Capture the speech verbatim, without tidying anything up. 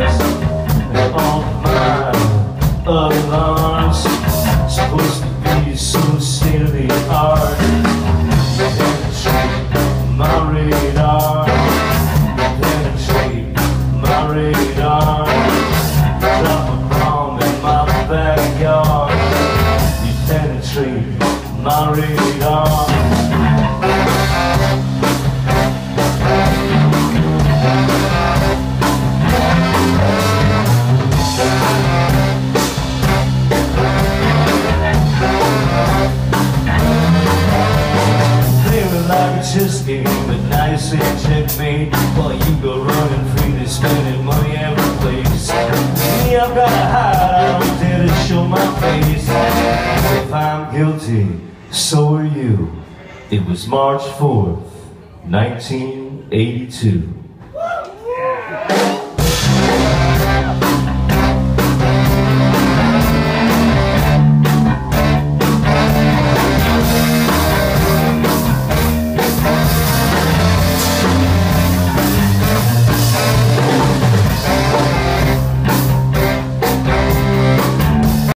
stars and all my alarms supposed to be so state of the art. Penetrate my radar, penetrate my radar. Drop a bomb in my backyard. You penetrate my radar. Chess game, but now you say checkmate while you go running free, spending money every place. Me, I've got to hide, I don't dare to show my face. If I'm guilty, so are you. It was March fourth, nineteen eighty-two.